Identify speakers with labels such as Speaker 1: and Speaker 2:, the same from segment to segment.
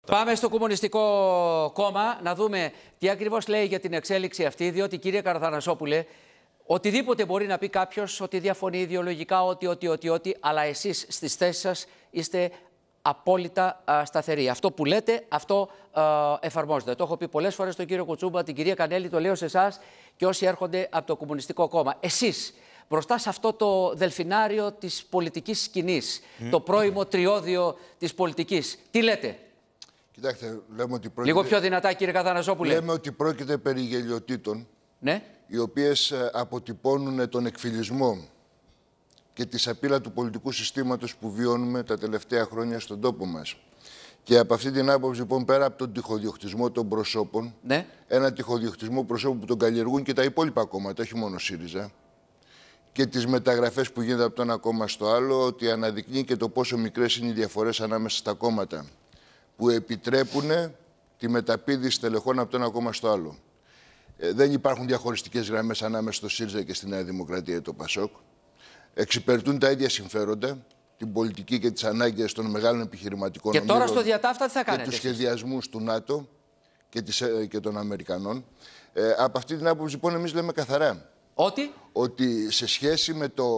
Speaker 1: Πάμε στο Κομμουνιστικό Κόμμα να δούμε τι ακριβώς λέει για την εξέλιξη αυτή, διότι κύριε Καραθανασόπουλε, οτιδήποτε μπορεί να πει κάποιος, ότι διαφωνεί ιδεολογικά, ότι, αλλά εσείς στις θέσεις σας είστε απόλυτα σταθεροί. Αυτό που λέτε, αυτό εφαρμόζεται. Το έχω πει πολλές φορές στον κύριο Κουτσούμπα, την κυρία Κανέλη, το λέω σε εσάς και όσοι έρχονται από το Κομμουνιστικό Κόμμα. Εσείς, μπροστά σε αυτό το δελφινάριο της πολιτικής σκηνής, το πρώιμο τριώδιο της πολιτικής, τι λέτε?
Speaker 2: Κοιτάξτε, λέμε ότι πρόκειται...
Speaker 1: Λίγο πιο δυνατά, κύριε Καραθανασόπουλε.
Speaker 2: Λέμε ότι πρόκειται περί γελιοτήτων,
Speaker 1: ναι,
Speaker 2: οι οποίες αποτυπώνουν τον εκφυλισμό και τη σαπίλα του πολιτικού συστήματος που βιώνουμε τα τελευταία χρόνια στον τόπο μας. Και από αυτή την άποψη, λοιπόν, πέρα από τον τυχοδιοκτισμό των προσώπων,
Speaker 1: ναι,
Speaker 2: ένα τυχοδιοκτισμό προσώπων που τον καλλιεργούν και τα υπόλοιπα κόμματα, όχι μόνο ΣΥΡΙΖΑ, και τις μεταγραφές που γίνονται από το ένα κόμμα στο άλλο, ότι αναδεικνύει και το πόσο μικρές είναι οι διαφορές ανάμεσα στα κόμματα, που επιτρέπουν τη μεταπήδηση τελεχών από το ένα κόμμα στο άλλο. Δεν υπάρχουν διαχωριστικές γραμμές ανάμεσα στο ΣΥΡΙΖΑ και στη Νέα Δημοκρατία ή το ΠΑΣΟΚ. Εξυπηρετούν τα ίδια συμφέροντα, την πολιτική και τις ανάγκες των μεγάλων επιχειρηματικών ομίλων.
Speaker 1: Και τώρα στο διατάφτα τι θα κάνετε?
Speaker 2: Και τους σχεδιασμούς του ΝΑΤΟ και των Αμερικανών. Από αυτή την άποψη, λοιπόν, εμείς λέμε καθαρά ότι σε σχέση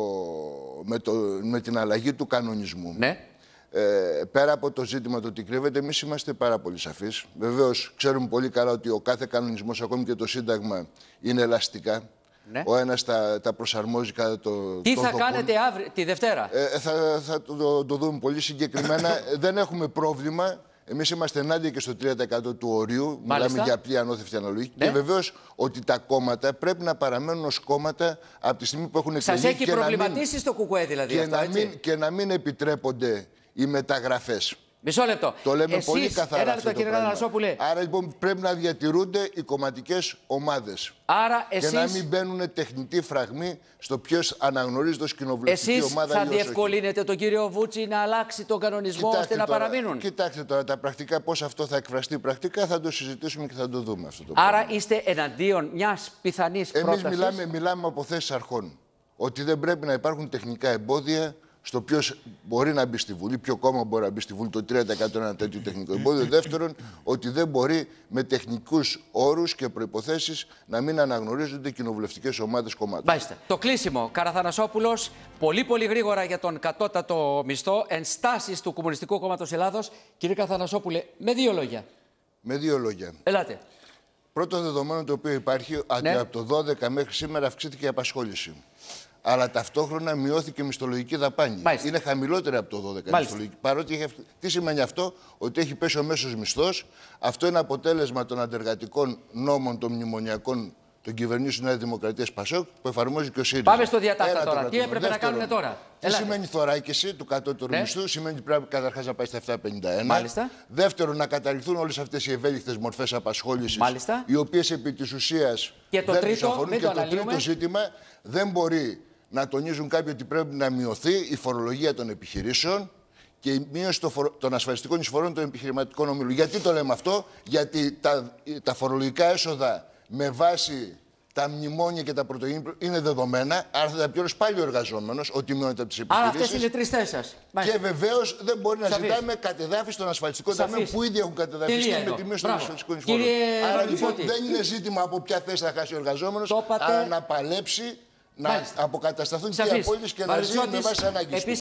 Speaker 2: με την αλλαγή του κανονισμού, ναι, πέρα από το ζήτημα το ότι κρύβεται, εμείς είμαστε πάρα πολύ σαφείς. Βεβαίως, ξέρουμε πολύ καλά ότι ο κάθε κανονισμός, ακόμη και το Σύνταγμα, είναι ελαστικά. Ναι. Ο ένας τα προσαρμόζει κατά το...
Speaker 1: Τι θα κάνετε αύριο, τη Δευτέρα?
Speaker 2: Θα το δούμε πολύ συγκεκριμένα. Δεν έχουμε πρόβλημα. Εμείς είμαστε ενάντια και στο 3% του ορίου. Μιλάμε για απλή ανώθευτη αναλογή. Ναι. Και βεβαίως ότι τα κόμματα πρέπει να παραμένουν ως κόμματα από τη στιγμή που έχουν εκλεγεί.
Speaker 1: Σας έχει προβληματίσει στο ΚΚΕ δηλαδή
Speaker 2: και να μην επιτρέπονται οι μεταγραφές.
Speaker 1: Μισό λεπτό.
Speaker 2: Το λέμε πολύ καθαρά.
Speaker 1: Ένα λεπτό, κύριε Καραθανασόπουλε.
Speaker 2: Άρα, λοιπόν, πρέπει να διατηρούνται οι κομματικές ομάδες.
Speaker 1: Άρα, εσείς...
Speaker 2: Και να μην μπαίνουν τεχνητοί φραγμοί στο ποιος αναγνωρίζεται ως κοινοβουλευτική ομάδα.
Speaker 1: Εσείς θα διευκολύνετε τον κύριο Βούτσι να αλλάξει τον κανονισμό ώστε να παραμείνουν?
Speaker 2: Κοιτάξτε τώρα τα πρακτικά, πώς αυτό θα εκφραστεί πρακτικά, θα το συζητήσουμε και θα το δούμε αυτό το
Speaker 1: πράγμα.
Speaker 2: Άρα,
Speaker 1: είστε εναντίον μιας πιθανής πρότασης?
Speaker 2: Εμείς μιλάμε από θέσεις αρχών. Ότι δεν πρέπει να υπάρχουν τεχνικά εμπόδια στο ποιος μπορεί να μπει στη Βουλή, ποιο κόμμα μπορεί να μπει στη Βουλή, το 3% ένα τέτοιο τεχνικό εμπόδιο. Δεύτερον, ότι δεν μπορεί με τεχνικούς όρους και προϋποθέσεις να μην αναγνωρίζονται κοινοβουλευτικές ομάδες κομμάτων.
Speaker 1: Μάλιστα. Το κλείσιμο. Καραθανασόπουλος, πολύ γρήγορα για τον κατώτατο μισθό, ενστάσεις του Κομμουνιστικού Κόμματος Ελλάδος. Κύριε Καραθανασόπουλε, με δύο λόγια.
Speaker 2: Με δύο λόγια.
Speaker 1: Ελάτε.
Speaker 2: Πρώτο δεδομένο το οποίο υπάρχει, ότι από το 12 μέχρι σήμερα αυξήθηκε η απασχόληση. Αλλά ταυτόχρονα μειώθηκε η μισθολογική δαπάνη. Μάλιστα. Είναι χαμηλότερη από το 12 μισθολογική. Παρότι τι σημαίνει αυτό? Ότι έχει πέσει ο μέσος μισθός. Αυτό είναι αποτέλεσμα των αντεργατικών νόμων των μνημονιακών των κυβερνήσεων Νέα Δημοκρατία ΠΑΣΟΚ που εφαρμόζει και ο ΣΥΡΙΖΑ.
Speaker 1: Πάμε στο διατάφτα τώρα. Τι έπρεπε να κάνουν τώρα?
Speaker 2: Τι σημαίνει θωράκιση του κατώτερου μισθού? Σημαίνει ότι πρέπει καταρχάς να πάει στα 7,51.
Speaker 1: Μάλιστα.
Speaker 2: Δεύτερον, να καταργηθούν όλες αυτές οι ευέλικτες μορφές απασχόλησης, οι οποίες επί της ουσίας δεν τους αφορούν. Και το τρίτο ζήτημα, δεν μπορεί να τονίζουν κάποιοι ότι πρέπει να μειωθεί η φορολογία των επιχειρήσεων και η μείωση των ασφαλιστικών εισφορών των επιχειρηματικών ομίλων. Γιατί το λέμε αυτό? Γιατί τα φορολογικά έσοδα με βάση τα μνημόνια και τα πρωτογενή είναι δεδομένα, άρα θα τα πει πάλι ο εργαζόμενος ότι μειώνεται από τις επιχειρήσεις.
Speaker 1: Άρα αυτές είναι τρεις θέσεις σας.
Speaker 2: Και βεβαίως δεν μπορεί να ζητάμε κατεδάφιση των ασφαλιστικών ταμείων που ήδη έχουν κατεδαφιστεί με τη μείωση των ασφαλιστικών εισφορών. Άρα λοιπόν δεν είναι ζήτημα από ποια θέση θα χάσει ο εργαζόμενος, αλλά να παλέψει, να αποκατασταθούν και οι απώλειες και να ζει με βάση ανάγκες.